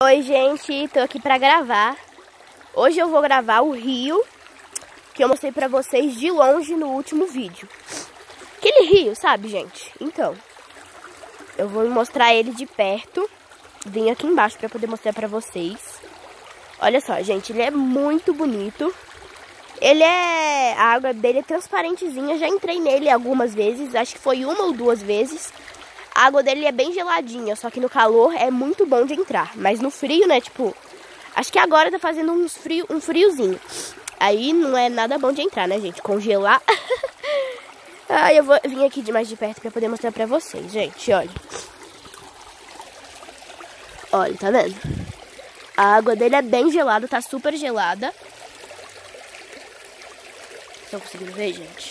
Oi, gente, tô aqui pra gravar. Hoje eu vou gravar o rio que eu mostrei pra vocês de longe no último vídeo. Aquele rio, sabe, gente? Então, eu vou mostrar ele de perto. Vim aqui embaixo pra poder mostrar pra vocês. Olha só, gente, ele é muito bonito. A água dele é transparentezinha. Já entrei nele algumas vezes, acho que foi uma ou duas vezes. A água dele é bem geladinha, só que no calor é muito bom de entrar. Mas no frio, né, tipo, acho que agora tá fazendo um friozinho. Aí não é nada bom de entrar, né, gente? Congelar. Eu vou vir aqui de mais de perto pra poder mostrar pra vocês, gente, olha. Olha, tá vendo? A água dele é bem gelada, tá super gelada. Estão conseguindo ver, gente?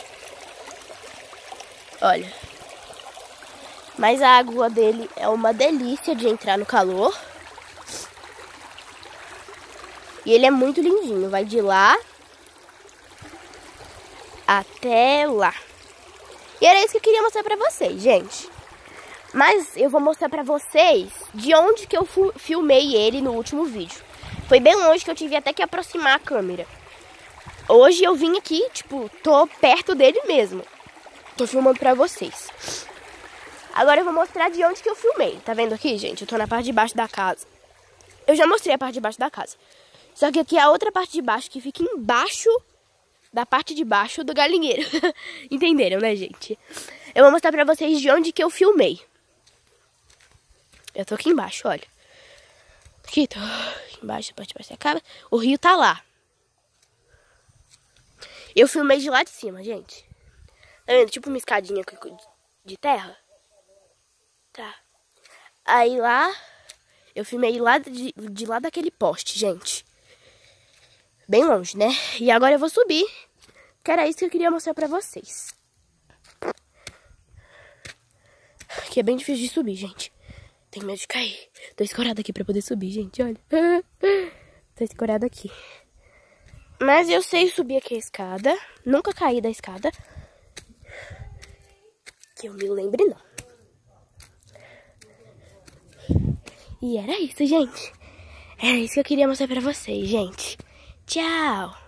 Olha. Mas a água dele é uma delícia de entrar no calor. E ele é muito lindinho. Vai de lá até lá. E era isso que eu queria mostrar pra vocês, gente. Mas eu vou mostrar pra vocês de onde que eu filmei ele no último vídeo. Foi bem longe que eu tive até que aproximar a câmera. Hoje eu vim aqui, tipo, tô perto dele mesmo. Tô filmando pra vocês. Agora eu vou mostrar de onde que eu filmei. Tá vendo aqui, gente? Eu tô na parte de baixo da casa. Eu já mostrei a parte de baixo da casa. Só que aqui é a outra parte de baixo que fica embaixo da parte de baixo do galinheiro. Entenderam, né, gente? Eu vou mostrar pra vocês de onde que eu filmei. Eu tô aqui embaixo, olha. Aqui, tô embaixo, a parte de baixo da casa. O rio tá lá. Eu filmei de lá de cima, gente. Tá vendo? Tipo uma escadinha de terra. Tá. Aí lá, eu filmei lá de lá daquele poste, gente. Bem longe, né? E agora eu vou subir, que era isso que eu queria mostrar pra vocês. Que é bem difícil de subir, gente. Tenho medo de cair. Tô escorada aqui pra poder subir, gente, olha. Tô escorada aqui. Mas eu sei subir aqui a escada. Nunca caí da escada. Que eu me lembre, não. E era isso, gente. Era isso que eu queria mostrar pra vocês, gente. Tchau!